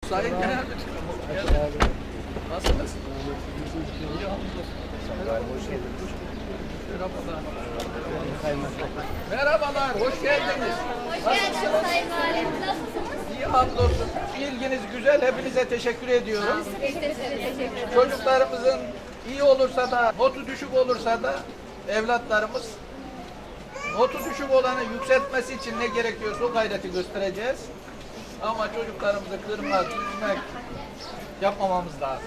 Sayın Genel Müdürüm. Nasılsınız? İyi hamdolsun. Merhabalar. Merhabalar, hoş geldiniz. Hoş geldiniz Sayın Valim. Nasılsınız? İyi hamdolsun. İlginiz güzel, hepinize teşekkür ediyorum. Biz de size teşekkür ederiz. Çocuklarımızın iyi olursa da, notu düşük olursa da evlatlarımız notu düşük olanı yükseltmesi için ne gerekiyorsa o gayreti göstereceğiz. Ama çocuklarımızı kırmak, üzmek yapmamamız lazım.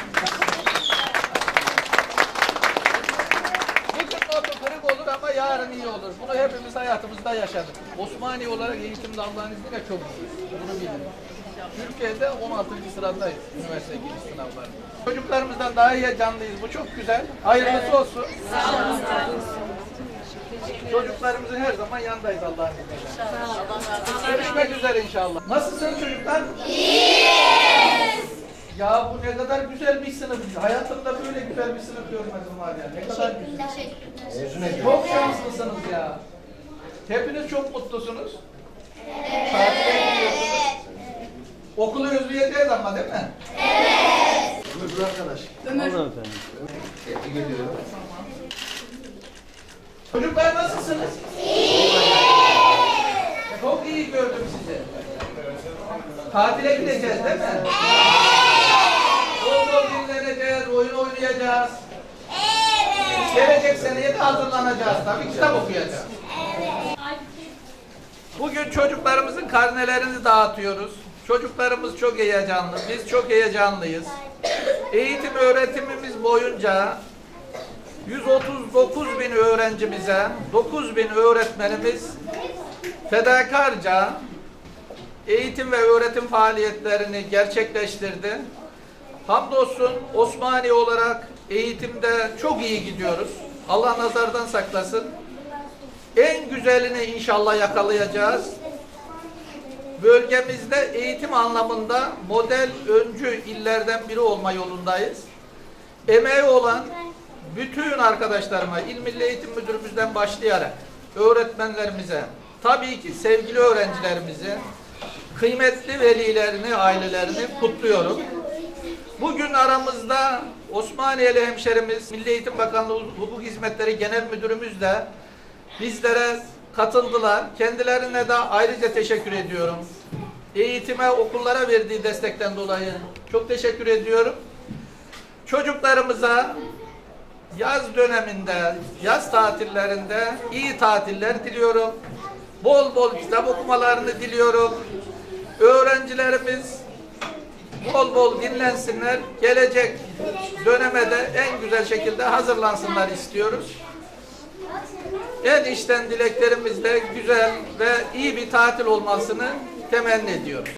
Bugün notu kırık olur ama yarın iyi olur. Bunu hepimiz hayatımızda yaşadık. Osmaniye olarak eğitimde Allah'ın izniyle çok iyiyiz. Bunu bilin. Türkiye'de 16. sıradayız üniversite giriş sınavlarında. Çocuklarımızdan daha heyecanlıyız. Bu çok güzel. Hayırlısı olsun. Sağ olun. Çocuklarımızın her zaman yanındayız Allah'ın izniyle. Görüşmek üzere inşallah. Nasılsınız çocuklar? İyiyiz. Ya bu ne kadar güzel bir sınıf. Hayatımda böyle güzel bir sınıf görmedim var ya. Ne kadar güzel. Çok şanslısınız ya. Hepiniz çok mutlusunuz. Evet. Okulu özleyeceğiz ama değil mi? Evet. Ömür arkadaş. Ömür. Tebrik ediyorum. Çocuklar nasılsınız? İyi. Çok iyi gördüm sizi. Tatile gideceğiz değil mi? Evet. Bol bol dinleneceğiz, oyun oynayacağız. Evet. Gelecek seneye de hazırlanacağız. Tabii kitap okuyacağız. Evet. Bugün çocuklarımızın karnelerini dağıtıyoruz. Çocuklarımız çok heyecanlı, biz çok heyecanlıyız. Eğitim öğretimimiz boyunca 139 bin öğrencimize, 9 bin öğretmenimiz fedakarca eğitim ve öğretim faaliyetlerini gerçekleştirdi. Hamdolsun Osmaniye olarak eğitimde çok iyi gidiyoruz. Allah nazardan saklasın. En güzelini inşallah yakalayacağız. Bölgemizde eğitim anlamında model öncü illerden biri olma yolundayız. Emeği olan bütün arkadaşlarıma, İl Milli Eğitim Müdürümüzden başlayarak öğretmenlerimize, tabii ki sevgili öğrencilerimizi, kıymetli velilerini, ailelerini kutluyorum. Bugün aramızda Osmaniyeli hemşerimiz, Milli Eğitim Bakanlığı Hukuk Hizmetleri Genel Müdürümüz de bizlere katıldılar. Kendilerine de ayrıca teşekkür ediyorum. Eğitime, okullara verdiği destekten dolayı çok teşekkür ediyorum. Çocuklarımıza yaz döneminde, yaz tatillerinde iyi tatiller diliyorum. Bol bol kitap okumalarını diliyorum. Öğrencilerimiz bol bol dinlensinler. Gelecek döneme de en güzel şekilde hazırlansınlar istiyoruz. En içten dileklerimizle güzel ve iyi bir tatil olmasını temenni ediyoruz.